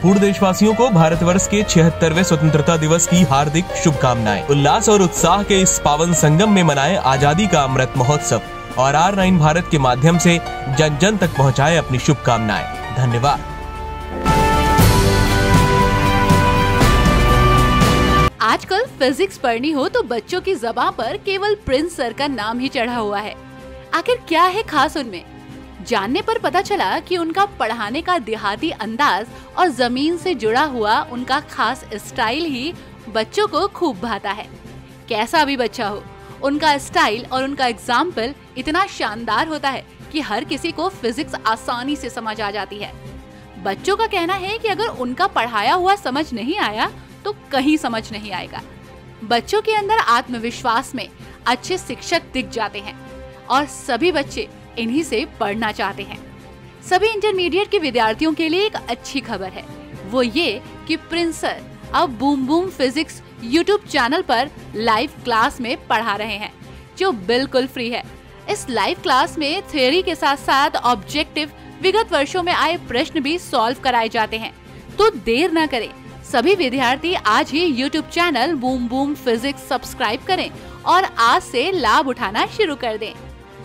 संपूर्ण देशवासियों को भारतवर्ष के 76वें स्वतंत्रता दिवस की हार्दिक शुभकामनाएं। उल्लास और उत्साह के इस पावन संगम में मनाएं आजादी का अमृत महोत्सव और R9 भारत के माध्यम से जन जन तक पहुंचाएं अपनी शुभकामनाएं। धन्यवाद। आजकल फिजिक्स पढ़नी हो तो बच्चों की ज़बान पर केवल प्रिंस सर का नाम ही चढ़ा हुआ है। आखिर क्या है खास उनमें? जानने पर पता चला कि उनका पढ़ाने का देहाती अंदाज और जमीन से जुड़ा हुआ उनका खास स्टाइल ही बच्चों को खूब भाता है। कैसा भी बच्चा हो, उनका स्टाइल और उनका एग्जाम्पल इतना शानदार होता है कि हर किसी को फिजिक्स आसानी से समझ आ जाती है। बच्चों का कहना है कि अगर उनका पढ़ाया हुआ समझ नहीं आया तो कहीं समझ नहीं आएगा। बच्चों के अंदर आत्मविश्वास में अच्छे शिक्षक दिख जाते हैं और सभी बच्चे इन्हीं से पढ़ना चाहते हैं। सभी इंटरमीडिएट के विद्यार्थियों के लिए एक अच्छी खबर है, वो ये कि प्रिंस सर अब boom boom physics YouTube channel पर लाइव क्लास में पढ़ा रहे हैं, जो बिल्कुल फ्री है। इस लाइव क्लास में थ्योरी के साथ साथ ऑब्जेक्टिव विगत वर्षों में आए प्रश्न भी सॉल्व कराए जाते हैं। तो देर न करें, सभी विद्यार्थी आज ही YouTube channel boom boom physics subscribe करें और आज से लाभ उठाना शुरू कर दें।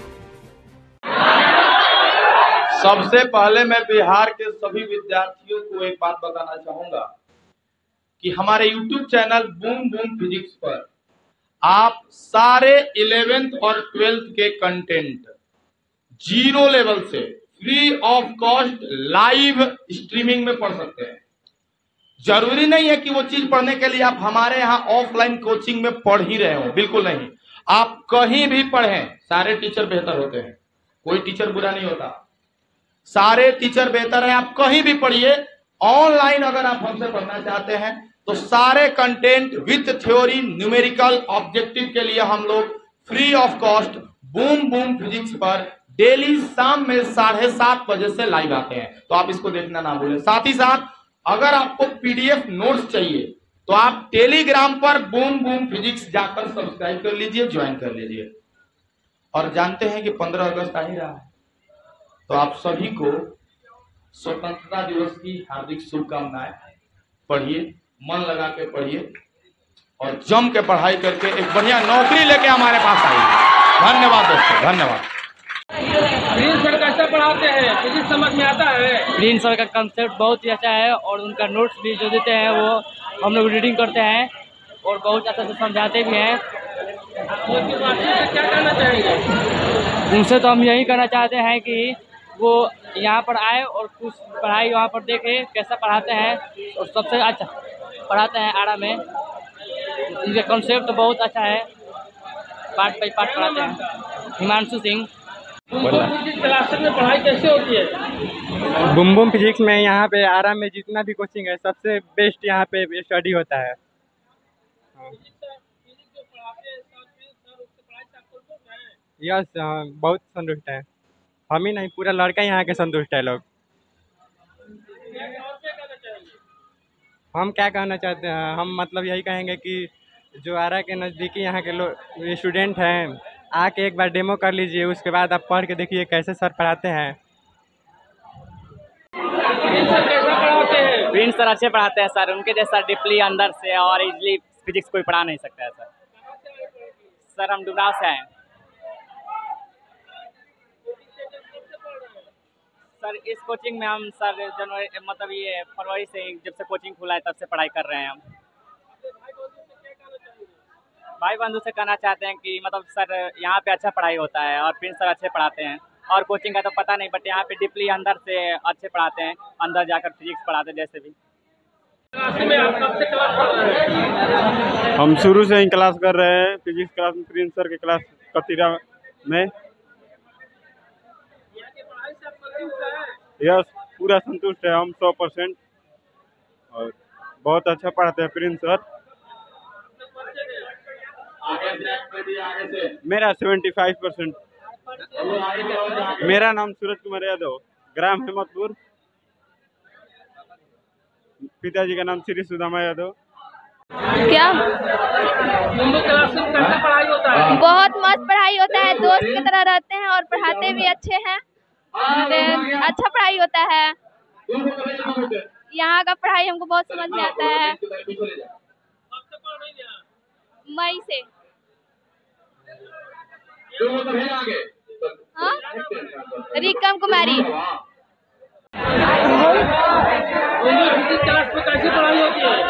सबसे पहले मैं बिहार के सभी विद्यार्थियों को एक बात बताना चाहूंगा कि हमारे YouTube channel boom boom physics पर आप सारे 11th और 12th के कंटेंट 0 लेवल से free of cost live streaming में पढ़ सकते हैं। जरूरी नहीं है कि वो चीज पढ़ने के लिए आप हमारे यहाँ ऑफलाइन कोचिंग में पढ़ ही रहे हो, बिल्कुल नहीं। आप कहीं भी पढ़ें, सारे टीचर बेहतर होते हैं, कोई टीचर बुरा नहीं होता, सारे टीचर बेहतर है। आप कहीं भी पढ़िए। ऑनलाइन अगर आप हमसे पढ़ना चाहते हैं तो सारे content with theory numerical objective के लिए हम लोग free of cost boom boom physics पर डेली शाम में 7:30 बजे से लाइव आते हैं, तो आप इसको देखना ना भूलें। साथ ही साथ अगर आपको PDF नोट्स चाहिए तो आप टेलीग्राम पर बूम बूम फिजिक्स जाकर सब्सक्राइब कर लीजिए, ज्वाइन कर लीजिए। और जानते हैं कि 15 अगस्त आ ही रहा है, तो आप सभी को स्वतंत्रता दिवस की हार्दिक शुभकामनाएं। पढ़िए, मन लगा के पढ़िए और जम के पढ़ाई करके एक बढ़िया नौकरी लेके हमारे पास आइए। धन्यवाद दोस्तों, धन्यवाद। प्रिंस सर कैसा पढ़ाते हैं, फिजिक्स समझ में आता है? प्रिंस सर का कंसेप्ट बहुत ही अच्छा है और उनका नोट्स भी जो देते हैं वो हम लोग रीडिंग करते हैं और बहुत अच्छा से समझाते भी हैं। क्या कहना चाहेंगे? उनसे तो हम यही कहना चाहते हैं कि वो यहाँ पर आए और कुछ पढ़ाई वहाँ पर देखें कैसा पढ़ाते हैं, और सबसे अच्छा पढ़ाते हैं आरा में। उनका कंसेप्ट तो बहुत अच्छा है, पार्ट बाई पार्ट पढ़ाते हैं। हिमांशु सिंह। क्लास में पढ़ाई कैसे होती है? बूम बूम फिजिक्स में यहाँ पे आरा में जितना भी कोचिंग है सबसे बेस्ट यहाँ पे स्टडी होता है। यस, बहुत संतुष्ट है। हम ही नहीं, पूरा लड़का यहाँ के संतुष्ट है लोग। हम क्या कहना चाहते हैं, हम मतलब यही कहेंगे कि जो आरा के नज़दीकी यहाँ के लोग स्टूडेंट हैं, आके एक बार डेमो कर लीजिए, उसके बाद आप पढ़ के देखिए कैसे सर पढ़ाते हैं। प्रिंस सर अच्छे पढ़ाते हैं सर, उनके जैसा डीपली अंदर से और इजली फिजिक्स कोई पढ़ा नहीं सकता है सर। सर हम डुमराव से आए सर। इस कोचिंग में हम सर जनवरी मतलब ये फरवरी से जब से कोचिंग खुला है तब से पढ़ाई कर रहे हैं हम। भाई बंधु से कहना चाहते हैं कि मतलब सर यहाँ पे अच्छा पढ़ाई होता है और प्रिंस सर अच्छे पढ़ाते हैं, और कोचिंग का तो पता नहीं, बट यहाँ पे डीपली अंदर से अच्छे पढ़ाते हैं, अंदर जाकर फिजिक्स पढ़ाते हैं। जैसे भी हम शुरू से ही क्लास कर रहे हैं, फिजिक्स क्लास में प्रिंस सर के क्लास कतीरा में। यस, पूरा संतुष्ट है हम 100%, और बहुत अच्छा पढ़ाते हैं प्रिंस सर। मेरा 75%। मेरा नाम सूरज कुमार यादव, ग्राम हेमतपुर, पिताजी का नाम श्री सुदामा यादव। क्या क्लास में कैसा पढ़ाई होता है? बहुत मस्त पढ़ाई होता है, दोस्त की तरह रहते हैं और पढ़ाते भी अच्छे हैं और अच्छा पढ़ाई होता है। यहाँ का पढ़ाई हमको बहुत समझ में आता है। मई से। हाँ? रिकम कुमारी। फिजिक्स क्लास में कैसी पढ़ाई होती है?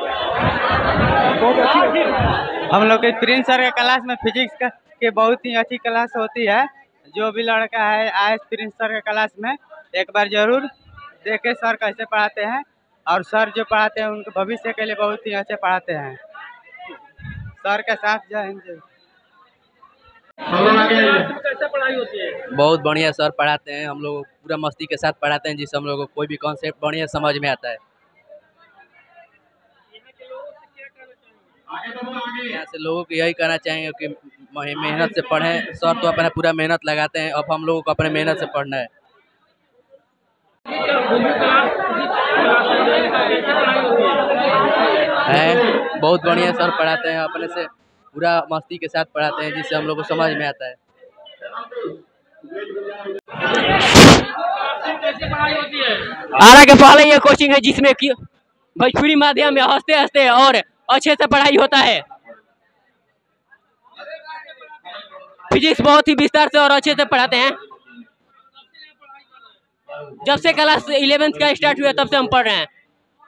हम लोग के प्रिंस सर के क्लास में फिजिक्स के बहुत ही अच्छी क्लास होती है। जो भी लड़का है आए प्रिंस सर के क्लास में एक बार जरूर देखे सर कैसे पढ़ाते हैं, और सर जो पढ़ाते हैं उनके भविष्य के लिए बहुत ही अच्छे पढ़ाते हैं। सर के साथ जय हिंद। कैसे पढ़ाई होती है? बहुत बढ़िया सर पढ़ाते हैं, हम लोग पूरा मस्ती के साथ पढ़ाते हैं, जिससे हम लोग को कोई भी कॉन्सेप्ट बढ़िया समझ में आता है। यहाँ से लोगों को यही कहना चाहेंगे कि मेहनत से पढ़ें। सर तो अपना पूरा मेहनत लगाते हैं, अब हम लोगों को अपने मेहनत से पढ़ना है। बहुत बढ़िया सर पढ़ाते हैं, अपने से पूरा मस्ती के साथ पढ़ाते हैं, जिससे हम लोग को समझ में आता है। आरा के पहले ये कोचिंग है जिसमें कि भोजपुरी माध्यम में हंसते हंसते और अच्छे से पढ़ाई होता है। फिजिक्स बहुत ही विस्तार से और अच्छे से पढ़ाते हैं। जब से क्लास 11th का स्टार्ट हुआ तब से हम पढ़ रहे हैं।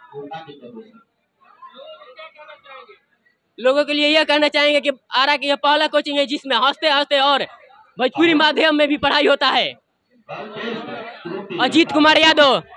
लोगों के लिए यह कहना चाहेंगे कि आरा की यह पहला कोचिंग है जिसमें हंसते हंसते और भोजपुरी माध्यम में भी पढ़ाई होता है। अजीत कुमार यादव।